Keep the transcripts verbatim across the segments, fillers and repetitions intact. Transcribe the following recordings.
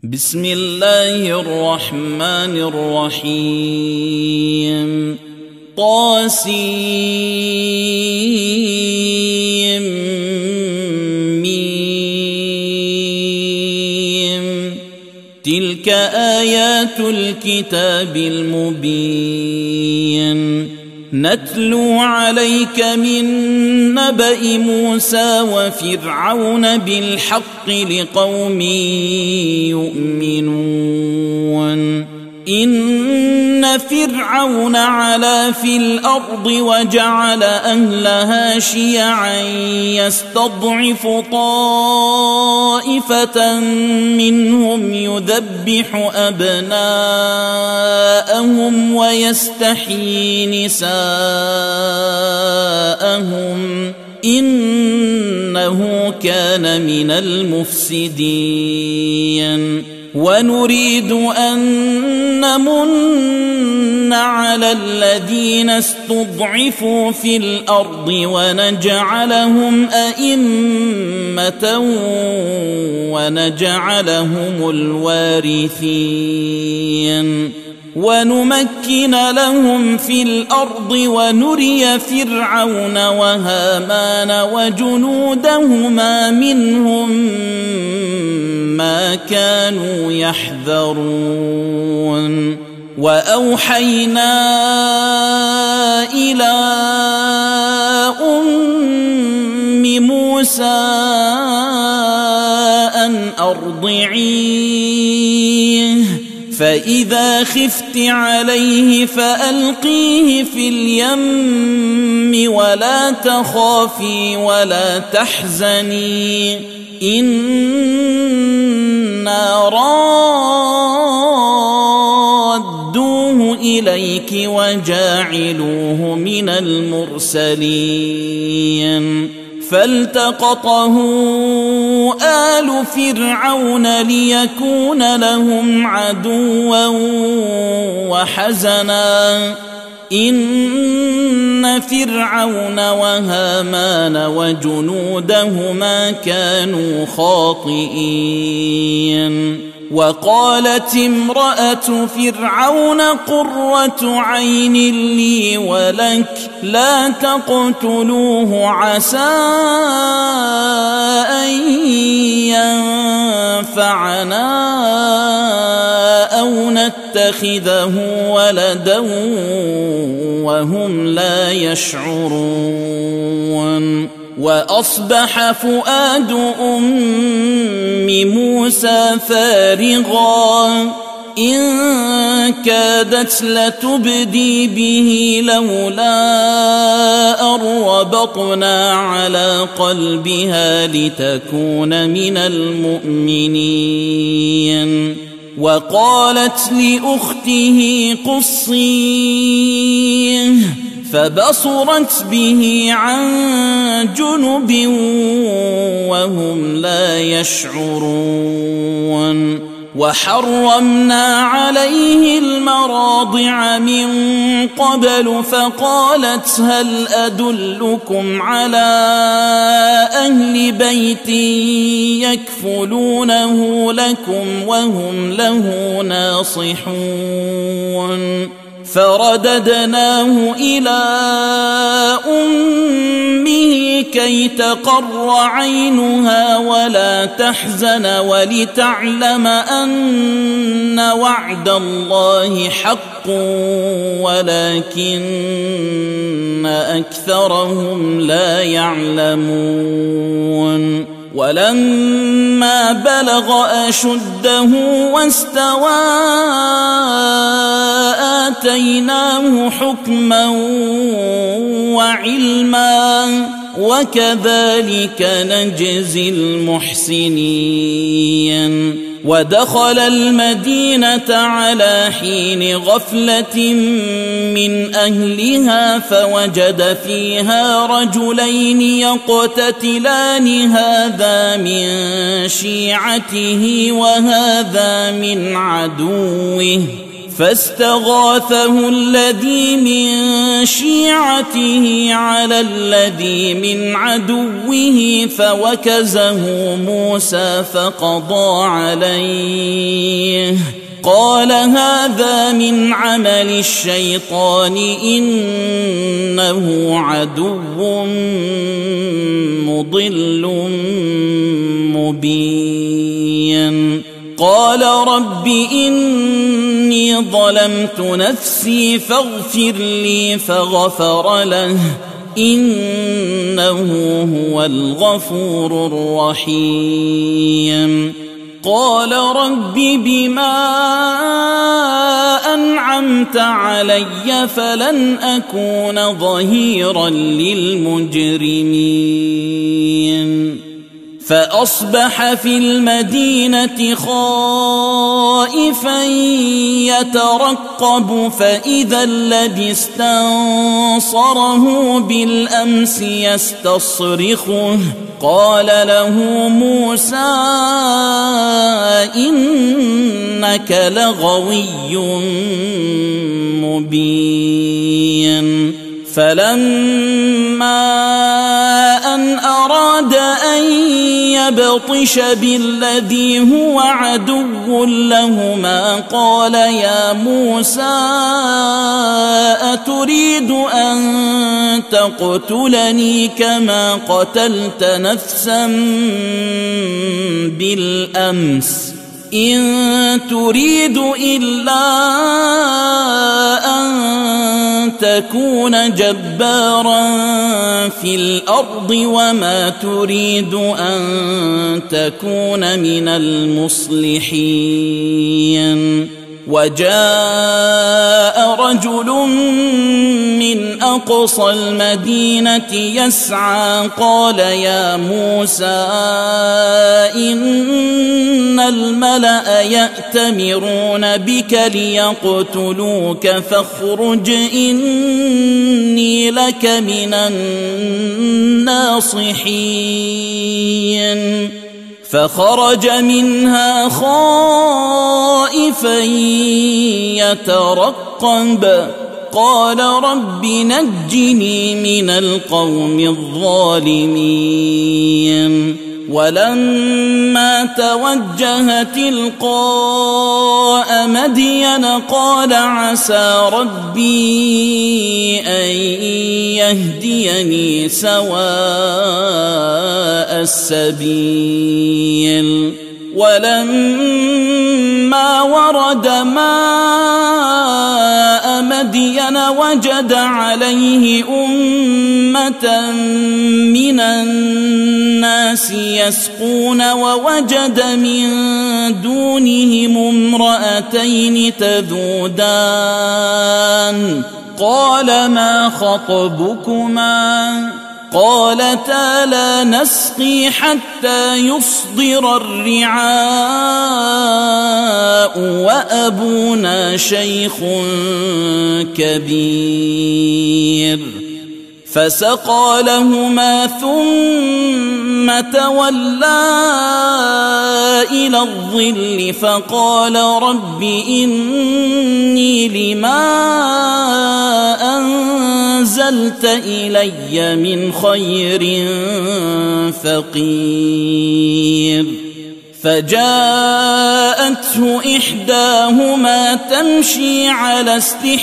بسم الله الرحمن الرحيم طاسيم ميم تلك آيات الكتاب المبين نتلو عليك من نبأ موسى وفرعون بالحق لقوم يؤمنون إن فرعون علا في الأرض وجعل أهلها شيعا يستضعف طائفة منهم يذبح أبناءهم ويستحيي نساءهم إنه كان من المفسدين ونريد أن نمن على الذين استضعفوا في الأرض ونجعلهم أئمة ونجعلهم الوارثين ونمكن لهم في الأرض ونري فرعون وهامان وجنودهما منهم ما كانوا يحذرون وأوحينا إلى أم موسى أن أرضعيه فإذا خفت عليه فألقيه في اليم ولا تخافي ولا تحزني إنا رادوه إليك وجاعلوه من المرسلين فالتقطه آل فرعون ليكون لهم عدوا وحزنا إن فرعون وهامان وجنودهما كانوا خاطئين وقالت امرأة فرعون قرة عين لي ولك لا تقتلوه عسى أن ينفعنا أو نتخذه ولدا وهم لا يشعرون وأصبح فؤاد أم موسى فارغا إن كادت لتبدي به لولا أن ربطنا على قلبها لتكون من المؤمنين وقالت لأخته قصيه فبصرت به عن جنب وهم لا يشعرون وحرمنا عليه المراضع من قبل فقالت هل أدلكم على أهل بيت يكفلونه لكم وهم له ناصحون فرددناه إلى أمه كي تقر عينها ولا تحزن ولتعلم أن وعد الله حق ولكن أكثرهم لا يعلمون ولما بلغ أشده واستوى آتيناه حكما وعلما وكذلك نجزي المحسنين ودخل المدينة على حين غفلة من أهلها فوجد فيها رجلين يقتتلان هذا من شيعته وهذا من عدوه فاستغاثه الذي من شيعته على الذي من عدوه فوكزه موسى فقضى عليه قال هذا من عمل الشيطان إنه عدو مضل مبين قال رب إني ظلمت نفسي فاغفر لي فغفر له إنه هو الغفور الرحيم قال رب بما أنعمت علي فلن أكون ظهيرا للمجرمين فأصبح في المدينة خائفا يترقب فإذا الذي استنصره بالأمس يستصرخه قال له موسى إنك لغوي مبين فلما أن أراد أن يبطش بالذي هو عدو لهما قال يا موسى أتريد أن تقتلني كما قتلت نفسا بالأمس إن تريد إلا أن تكون جبارا في الأرض وما تريد أن تكون من المصلحين وجاء رجل من أقصى المدينة يسعى قال يا موسى إن الملأ يأتمرون بك ليقتلوك فاخرج إني لك من الناصحين فخرج منها خائفا يترقب قال رب نجني من القوم الظالمين ولما توجه تلقاء مدين قال عسى ربي أن يهديني سواء السبيل ولما ورد ماء مدين وجد عليه أمة من الناس يسقون ووجد من دونهم امرأتين تذودان قال ما خطبكما قالتا لا نسقي حتى يصدر الرعاء وأبونا شيخ كبير فسقى لهما ثم تولى إلى الظل فقال رب إني لما أنزلت إلي من خير فقير فجاءته إحداهما تمشي على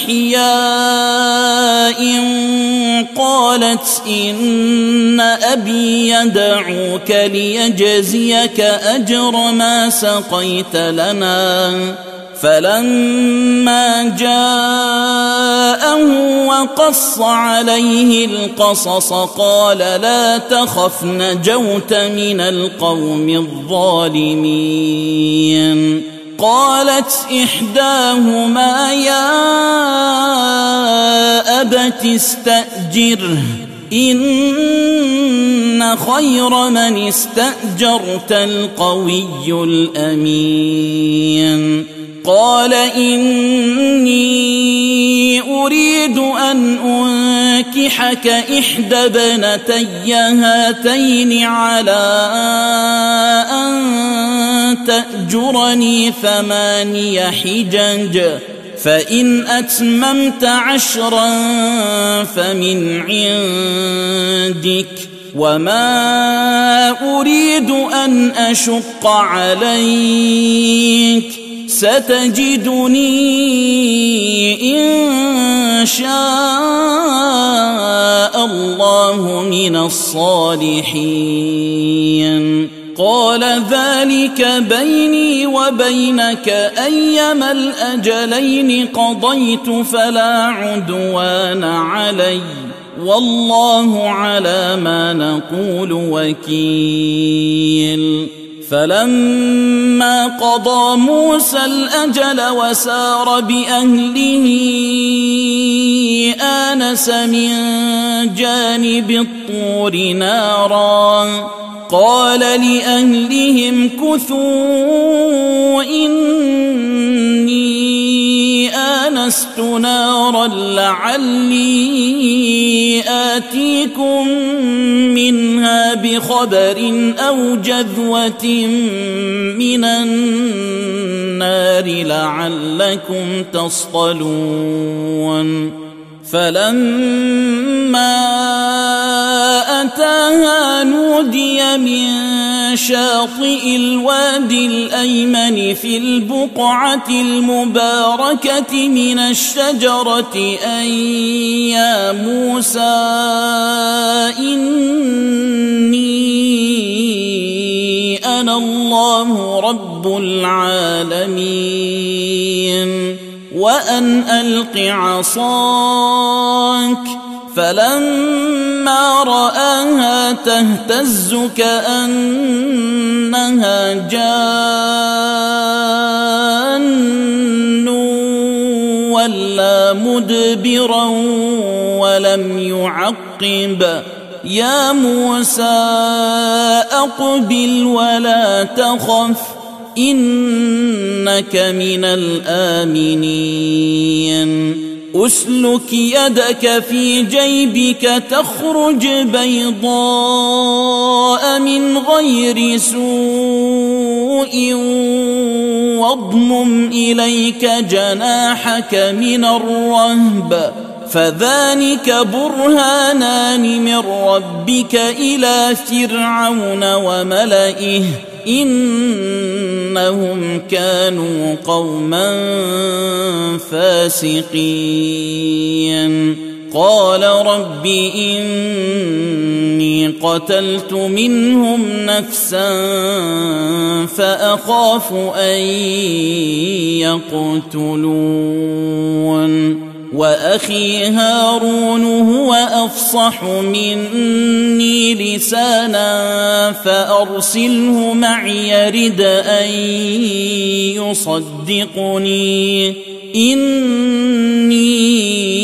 استحياء قالت إن أبي يدعوك ليجزيك أجر ما سقيت لنا فلما جاءه وقص عليه القصص قال لا تخف نجوت من القوم الظالمين قالت إحداهما يا أبت استأجره إن خير من استأجرت القوي الأمين قال إني أريد أن أنكحك إحدى ابنتي هاتين على أن تأجرني ثماني حجج فإن أتممت عشرا فمن عندك وما أريد أن أشق عليك ستجدني إن شاء الله من الصالحين. قال ذلك بيني وبينك أيما الأجلين قضيت فلا عدوان علي والله على ما نقول وكيل. فلما قضى موسى الأجل وسار بأهله آنس من جانب الطور نارا قال لأهلهم كثوا إني آنست نارا لعلي آتيكم منها بخبر أو جذوة من النار لعلكم تصطلون. فلما أتاها نودي من شاطئ الوادي الأيمن في البقعة المباركة من الشجرة أن يا موسى إني أنا الله رب العالمين وأن ألق عصاك. فلما رآها تهتز كأنها جان ولا مدبرا ولم يعقب يا موسى أقبل ولا تخف إنك من الآمنين. أسلك يدك في جيبك تخرج بيضاء من غير سوء واضمم إليك جناحك من الرهب فذلك برهانان من ربك إلى فرعون وملئه إنهم كانوا قوما فاسقين. قال رب إني قتلت منهم نفسا فأخاف أن يقتلون وأخي هارون هو أفصح مني لسانا فأرسله معي رد أن يصدقني إني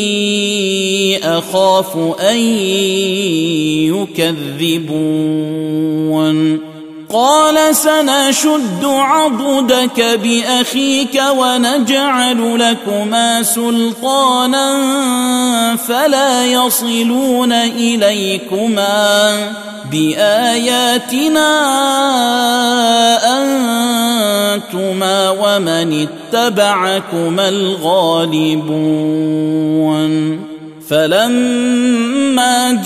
أخاف أن يكذبون. قال سنشد عضدك بأخيك ونجعل لكما سلطانا فلا يصلون إليكما بآياتنا أنتما ومن اتبعكما الغالبون. فلما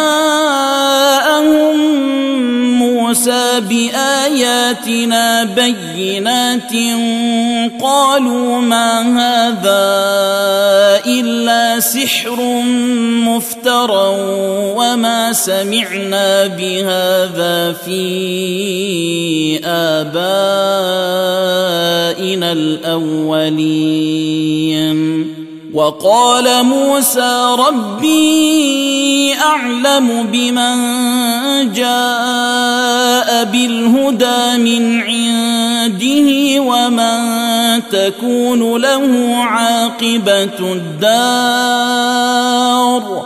جاءهم موسى بآياتنا بينات قالوا ما هذا إلا سحر مفترى وما سمعنا بهذا في آبائنا الأولين. وقال موسى ربي أعلم بمن جاء بالهدى من عنده ومن تكون له عاقبة الدار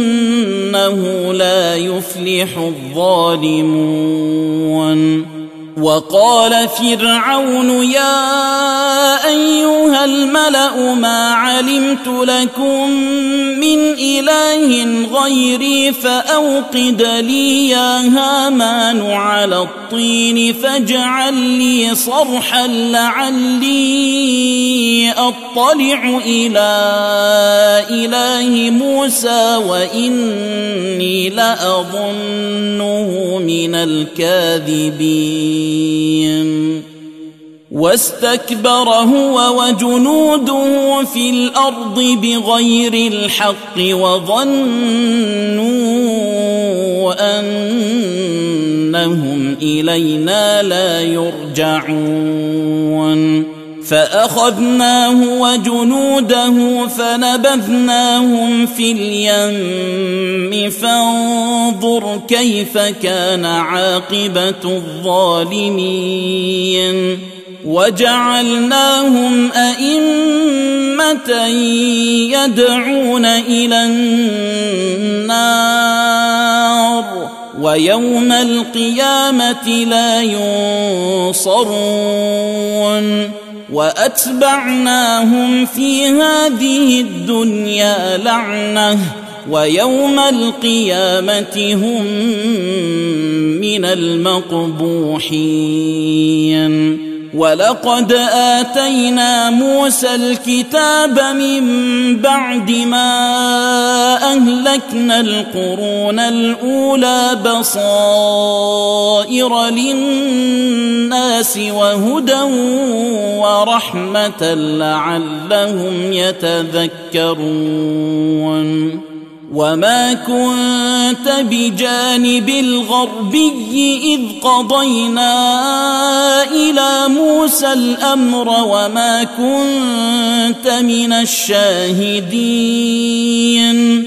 إنه لا يفلح الظالمون. وقال فرعون يا أيها الملأ ما علمت لكم من إله غيري فأوقد لي يا هامان على الطين فاجعل لي صرحا لعلي أطلع إلى إله موسى وإني لأظنه من الكاذبين. واستكبر هو وجنوده في الأرض بغير الحق وظنوا أنهم إلينا لا يرجعون فأخذناه وجنوده فنبذناهم في اليم فانظر كيف كان عاقبة الظالمين. وجعلناهم أئمة يدعون إلى النار ويوم القيامة لا ينصرون. وأتبعناهم في هذه الدنيا لعنة ويوم القيامة هم من المقبوحين. ولقد آتينا موسى الكتاب من بعد ما أهلكنا القرون الأولى بصائر للناس وهدى ورحمة لعلهم يتذكرون. وما كنت بجانب الغربي إذ قضينا إلى موسى الأمر وما كنت من الشاهدين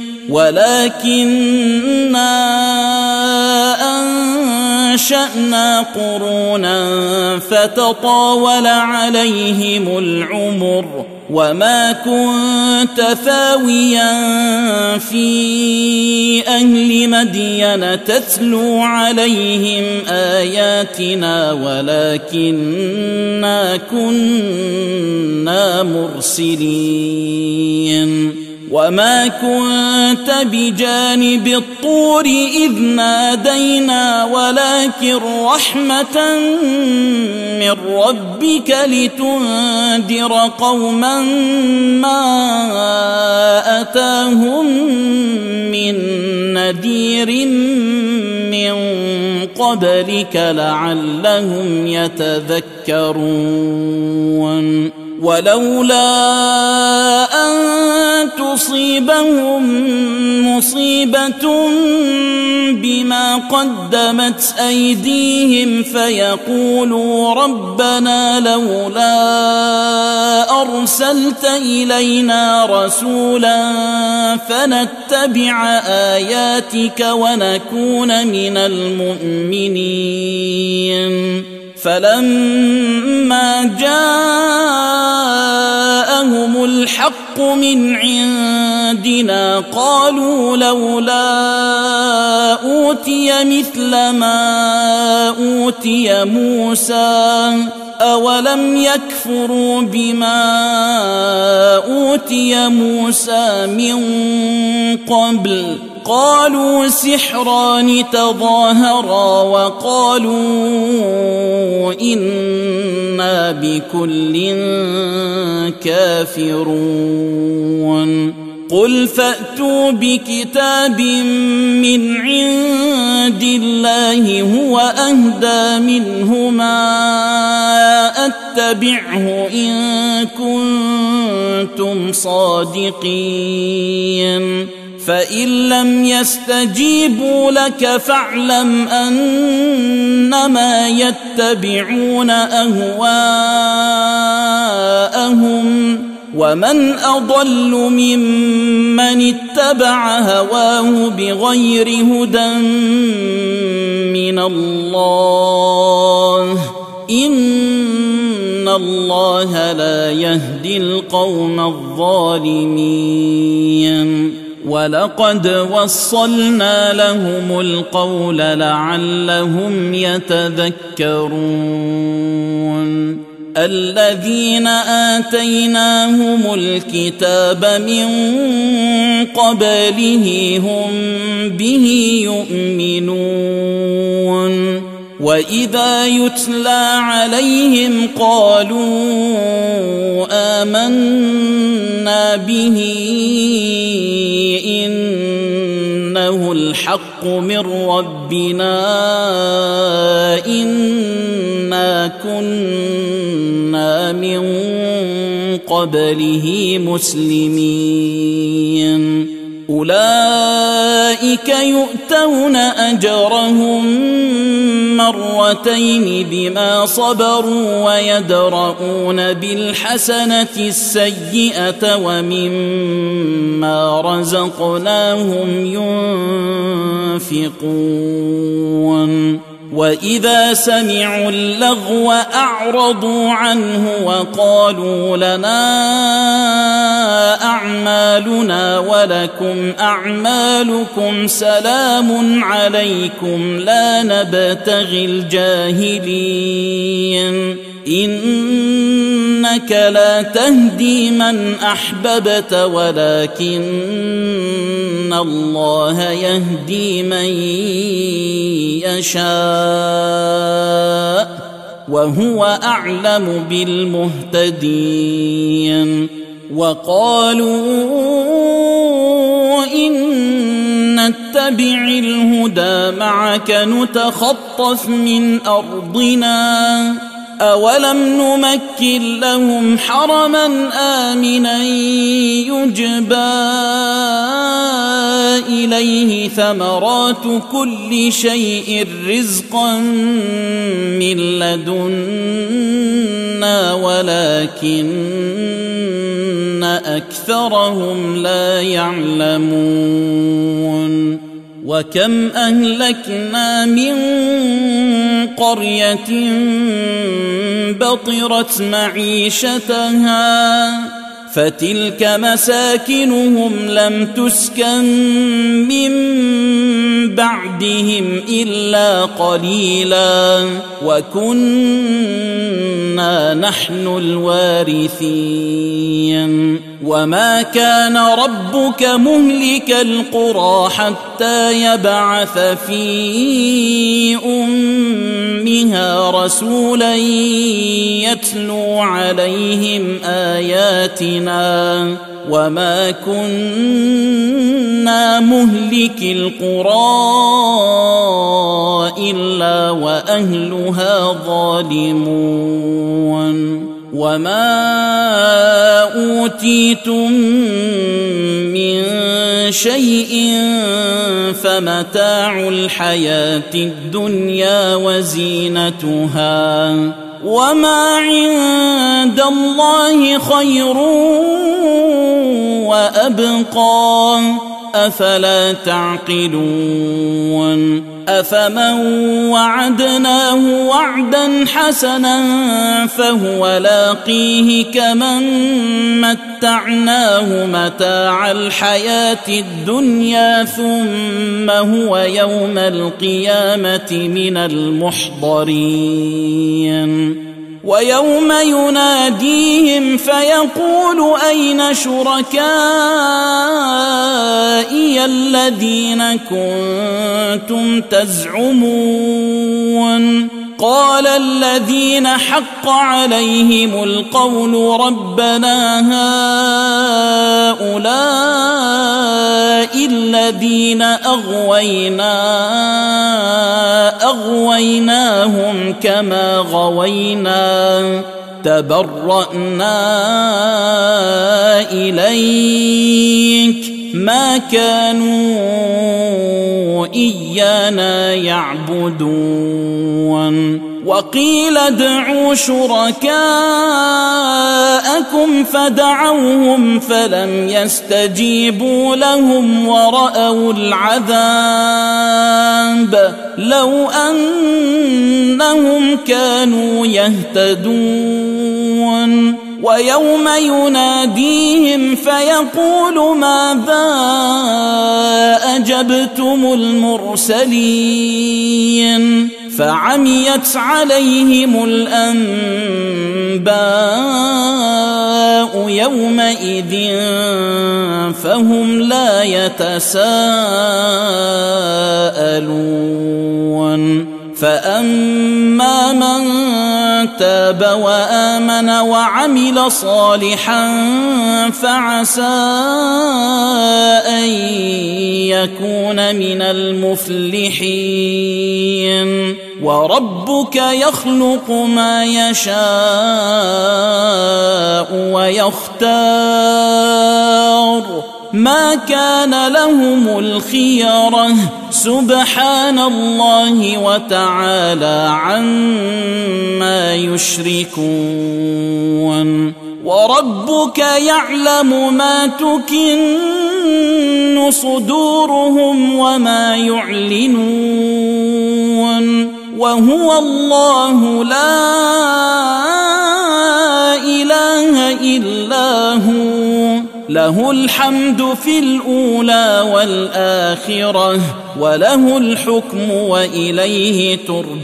ولكننا أنشأنا قرونا فتطاول عليهم العمر وما كنت ثاويا في أهل مدين تتلو عليهم آياتنا ولكننا كنا مرسلين. وما كنت بجانب الطور إذ نادينا ولكن رحمة من ربك لتنذر قوما ما أتاهم من نذير من قبلك لعلهم يتذكرون. ولولا أن تصيبهم مصيبة بما قدمت أيديهم فيقولوا ربنا لولا أرسلت إلينا رسولا فنتبع آياتك ونكون من المؤمنين. فلما جاءهم الحق من عندنا قالوا لولا أوتي مثل ما أوتي موسى أولم يكفروا بما أوتي موسى من قبل قالوا سحران تظاهرا وقالوا إنا بكل كافرون. قل فأتوا بكتاب من عند الله هو أهدى منهما أتبعه إن كنتم صادقين. فإن لم يستجيبوا لك فاعلم أنما يتبعون أهواءهم ومن أضل ممن اتبع هواه بغير هدى من الله إن الله لا يهدي القوم الظالمين. ولقد وصلنا لهم القول لعلهم يتذكرون الذين آتيناهم الكتاب من قبله هم به يؤمنون وإذا يتلى عليهم قالوا آمنا به إنه الحق من ربنا إنا كنا من قبله مسلمين أولئك يؤتون أجرهم مرتين بما صبروا ويدرؤون بالحسنة السيئة ومما رزقناهم ينفقون وإذا سمعوا اللغو أعرضوا عنه وقالوا لنا أعمالنا ولكم أعمالكم سلام عليكم لا نبتغي الجاهلين إنك لا تهدي من أحببت ولكن الله يهدي من يشاء وهو أعلم بالمهتدين وقالوا إن نتبع الهدى معك نتخطف من أرضنا أولم نمكن لهم حرما آمنا يجبى إليه ثمرات كل شيء رزقا من لدنا ولكن أكثرهم لا يعلمون وكم أهلكنا من قرية بطرت معيشتها فتلك مساكنهم لم تسكن من بعدهم إلا قليلا وكنا نحن الوارثين وما كان ربك مهلك القرى حتى يبعث في أمها رسولا يتلو عليهم آياتنا وما كنا مهلك القرى إلا وأهلها ظالمون وما أوتيتم من شيء فمتاع الحياة الدنيا وزينتها وما عند الله خير وأبقى أفلا تعقلون أفمن وعدناه وعدا حسنا فهو لاقيه كمن متعناه متاع الحياة الدنيا ثم هو يوم القيامة من المحضرين ويوم يناديهم فيقول أين شركائي الذين كنتم تزعمون قال الذين حق عليهم القول ربنا هؤلاء الذين أغوينا أغويناهم كما غوينا تبرأنا إليك ما كانوا إيانا يعبدون وقيل ادعوا شركاءكم فدعوهم فلم يستجيبوا لهم ورأوا العذاب لو أنهم كانوا يهتدون ويوم يناديهم فيقول ماذا أجبتم المرسلين فعميت عليهم الأنباء يومئذ فهم لا يتساءلون فأما من تاب وآمن وعمل صالحا فعسى أن يكون من المفلحين وربك يخلق ما يشاء ويختار ما كان لهم الخيرة سبحان الله وتعالى عما يشركون وربك يعلم ما تكن صدورهم وما يعلنون وهو الله لا إله إلا هو له الحمد في الأولى والآخرة وله الحكم وإليه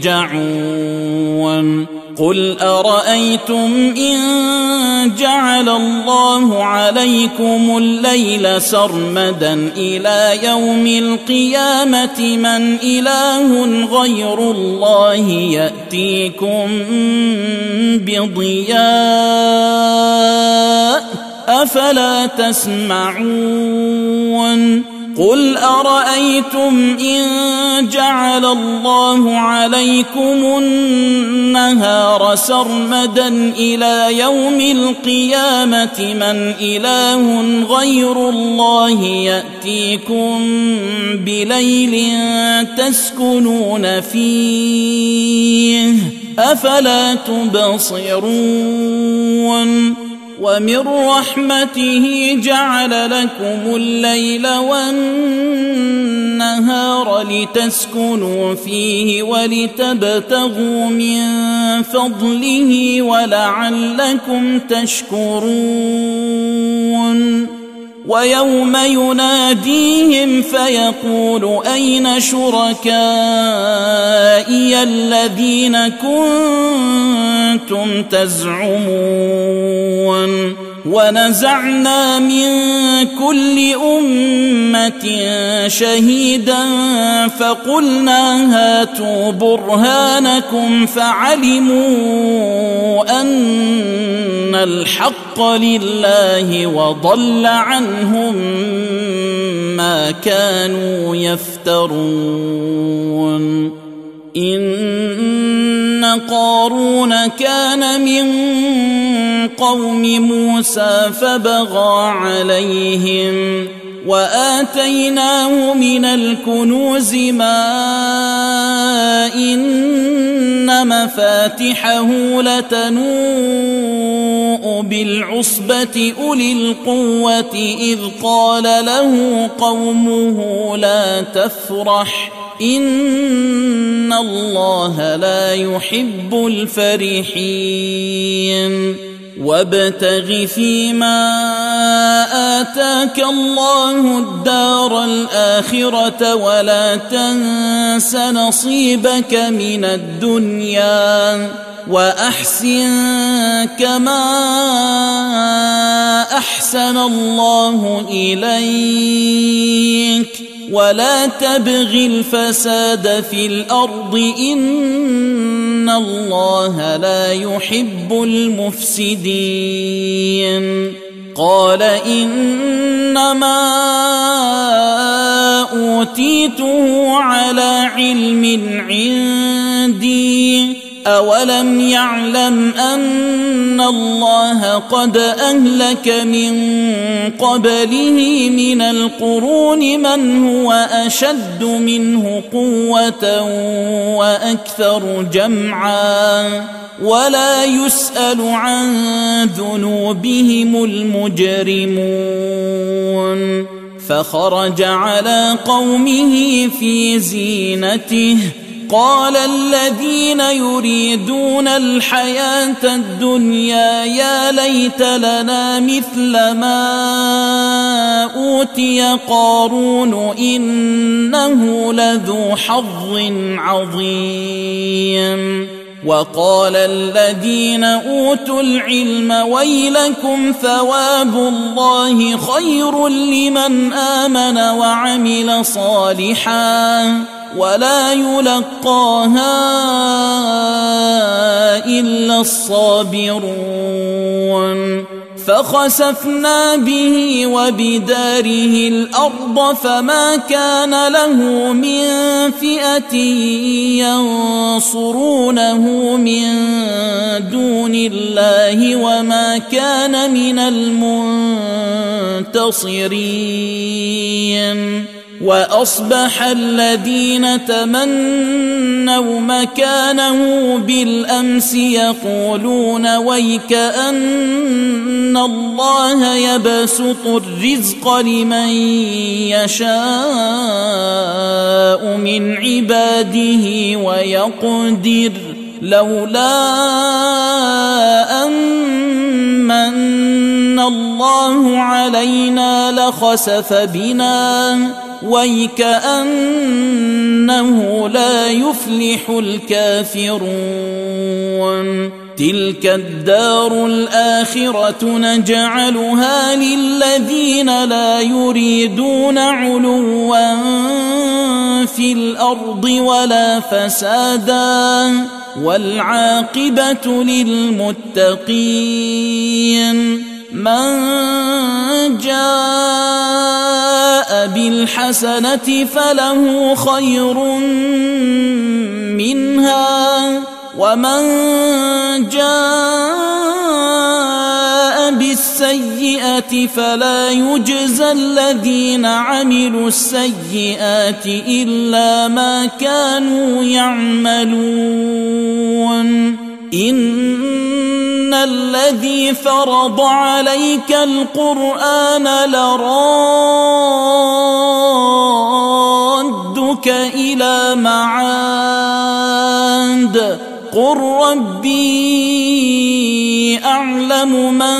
ترجعون قل أرأيتم إن جعل الله عليكم الليل سرمدا إلى يوم القيامة من إله غير الله يأتيكم بضياء أفلا تسمعون قل أرأيتم إن جعل الله عليكم النهار سرمدا إلى يوم القيامة من إله غير الله يأتيكم بليل تسكنون فيه أفلا تبصرون ومن رحمته جعل لكم الليل والنهار لتسكنوا فيه ولتبتغوا من فضله ولعلكم تشكرون ويوم يناديهم فيقول أين شركائي الذين كنتم تزعمون ونزعنا من كل أمة شهيدا فقلنا هاتوا برهانكم فعلموا أن الحق لله وضل عنهم ما كانوا يفترون إن قارون كان من قوم موسى فبغى عليهم وآتيناه من الكنوز ما إن مفاتحه لتنوء بالعصبة أولي القوة إذ قال له قومه لا تفرح إن الله لا يحب الفرحين وابتغ فيما آتاك الله الدار الآخرة ولا تنس نصيبك من الدنيا وأحسن كما أحسن الله إليك ولا تبغ الفساد في الأرض إن الله لا يحب المفسدين قال إنما أوتيته على علم عندي أولم يعلم أن الله قد أهلك من قبله من القرون من هو أشد منه قوة وأكثر جمعا ولا يسأل عن ذنوبهم المجرمون فخرج على قومه في زينته قال الذين يريدون الحياة الدنيا يا ليت لنا مثل ما أوتي قارون إنه لذو حظ عظيم. وقال الذين أوتوا العلم ويلكم ثواب الله خير لمن آمن وعمل صالحا ولا يلقاها إلا الصابرون. فخسفنا به وبداره الأرض فما كان له من فئة ينصرونه من دون الله وما كان من المنتصرين. وأصبح الذين تمنوا مكانه بالأمس يقولون ويك أن الله يبسط الرزق لمن يشاء من عباده ويقدر لولا أمن الله علينا لخسف بنا ويكأنه لا يفلح الكافرون. تلك الدار الآخرة نجعلها للذين لا يريدون علوا في الأرض ولا فسادا والعاقبة للمتقين. من جاء بالحسنة فله خير منها ومن جاء بالسيئة فلا يجزى الذين عملوا السيئات إلا ما كانوا يعملون. إن الذي فرض عليك القرآن لرادك إلى معاد قل ربي أعلم من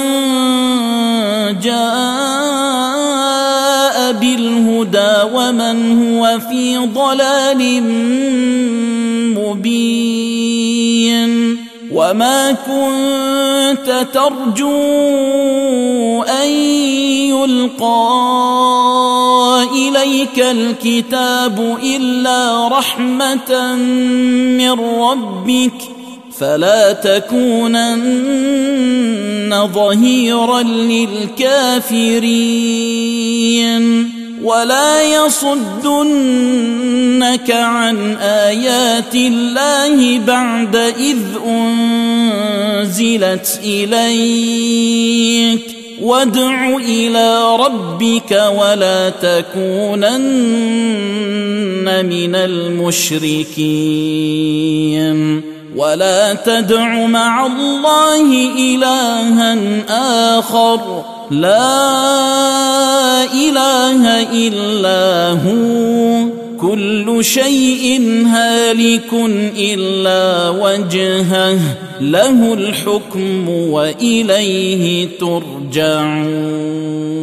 جاء بالهدى ومن هو في ضلال مبين. وما كنت ترجو أن يلقى إليك الكتاب إلا رحمة من ربك فلا تكونن ظهيرا للكافرين. ولا يصدنك عن آيات الله بعد إذ أنزلت إليك وادع إلى ربك ولا تكونن من المشركين. ولا تدع مع الله إلها آخر لا إله إلا هو كل شيء هالك إلا وجهه له الحكم وإليه ترجعون.